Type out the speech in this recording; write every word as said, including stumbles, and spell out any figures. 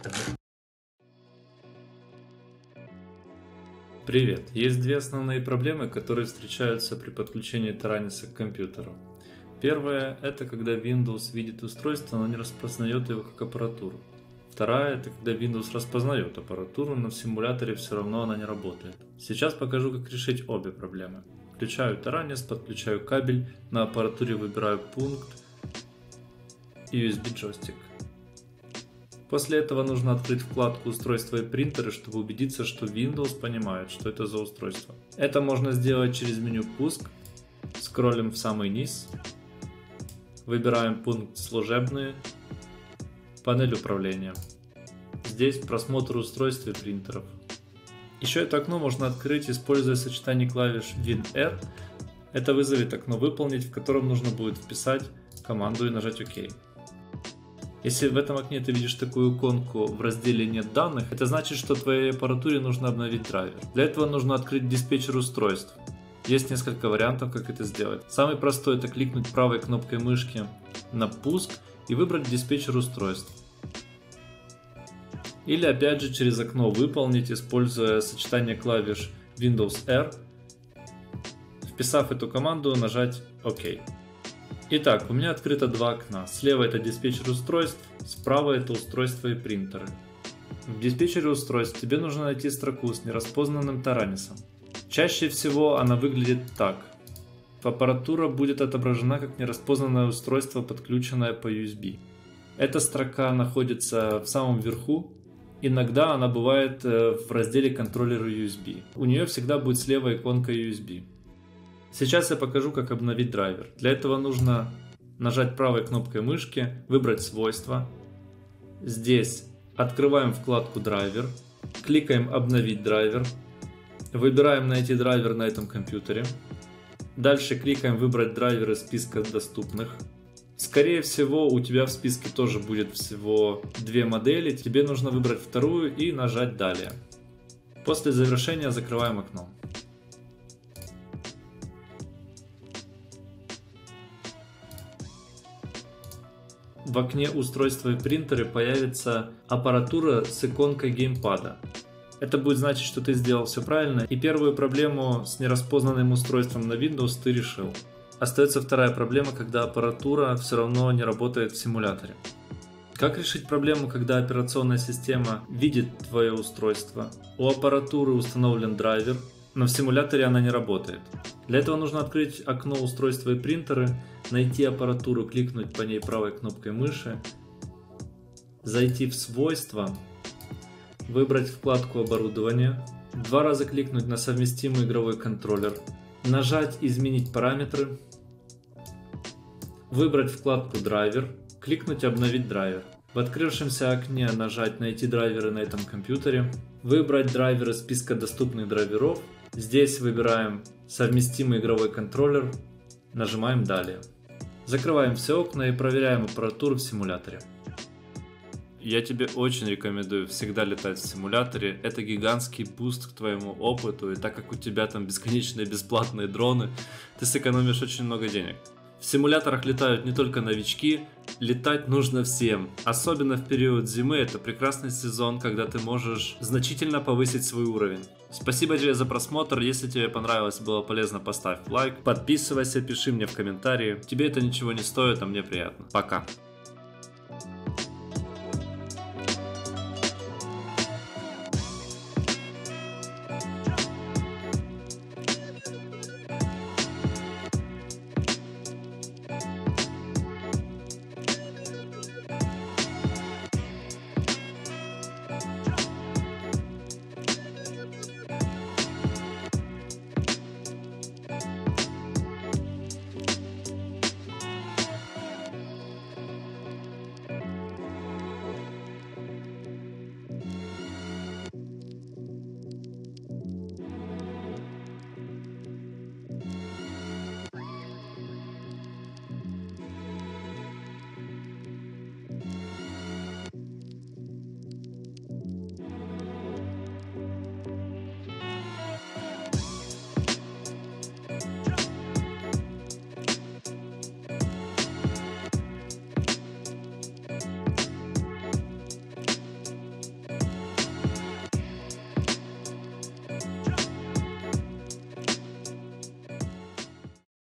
Привет! Есть две основные проблемы, которые встречаются при подключении Taranis к компьютеру. Первая – это когда Windows видит устройство, но не распознает его как аппаратуру. Вторая – это когда Windows распознает аппаратуру, но в симуляторе все равно она не работает. Сейчас покажу, как решить обе проблемы. Включаю Taranis, подключаю кабель, на аппаратуре выбираю пункт и ю эс би джойстик. После этого нужно открыть вкладку «Устройства и принтеры», чтобы убедиться, что Windows понимает, что это за устройство. Это можно сделать через меню «Пуск», скроллим в самый низ, выбираем пункт «Служебные», панель управления. Здесь просмотр устройств и принтеров. Еще это окно можно открыть, используя сочетание клавиш Win-R. Это вызовет окно «Выполнить», в котором нужно будет вписать команду и нажать «Ок». Если в этом окне ты видишь такую иконку в разделе «Нет данных», это значит, что твоей аппаратуре нужно обновить драйвер. Для этого нужно открыть диспетчер устройств. Есть несколько вариантов, как это сделать. Самый простой – это кликнуть правой кнопкой мышки на «Пуск» и выбрать диспетчер устройств. Или опять же через окно «Выполнить», используя сочетание клавиш Windows-R. Вписав эту команду, нажать «Ок». Итак, у меня открыто два окна. Слева это диспетчер устройств, справа это устройства и принтеры. В диспетчере устройств тебе нужно найти строку с нераспознанным Taranis. Чаще всего она выглядит так. Аппаратура будет отображена как нераспознанное устройство, подключенное по ю эс би. Эта строка находится в самом верху. Иногда она бывает в разделе контроллера ю эс би. У нее всегда будет слева иконка ю эс би. Сейчас я покажу, как обновить драйвер. Для этого нужно нажать правой кнопкой мышки, выбрать свойства. Здесь открываем вкладку драйвер, кликаем обновить драйвер, выбираем найти драйвер на этом компьютере. Дальше кликаем выбрать драйвер из списка доступных. Скорее всего, у тебя в списке тоже будет всего две модели. Тебе нужно выбрать вторую и нажать далее. После завершения закрываем окно. В окне «Устройства и принтеры» появится аппаратура с иконкой геймпада. Это будет значить, что ты сделал все правильно, и первую проблему с нераспознанным устройством на Windows ты решил. Остается вторая проблема, когда аппаратура все равно не работает в симуляторе. Как решить проблему, когда операционная система видит твое устройство, у аппаратуры установлен драйвер, но в симуляторе она не работает? Для этого нужно открыть окно «Устройства и принтеры», найти аппаратуру, кликнуть по ней правой кнопкой мыши, зайти в «Свойства», выбрать вкладку «Оборудование», два раза кликнуть на совместимый игровой контроллер, нажать «Изменить параметры», выбрать вкладку «Драйвер», кликнуть «Обновить драйвер». В открывшемся окне нажать «Найти драйверы на этом компьютере», выбрать драйвер из списка доступных драйверов. Здесь выбираем совместимый игровой контроллер, нажимаем «Далее». Закрываем все окна и проверяем аппаратуру в симуляторе. Я тебе очень рекомендую всегда летать в симуляторе. Это гигантский буст к твоему опыту, и так как у тебя там бесконечные бесплатные дроны, ты сэкономишь очень много денег. В симуляторах летают не только новички, летать нужно всем. Особенно в период зимы, это прекрасный сезон, когда ты можешь значительно повысить свой уровень. Спасибо тебе за просмотр, если тебе понравилось, было полезно, поставь лайк, подписывайся, пиши мне в комментарии. Тебе это ничего не стоит, а мне приятно. Пока.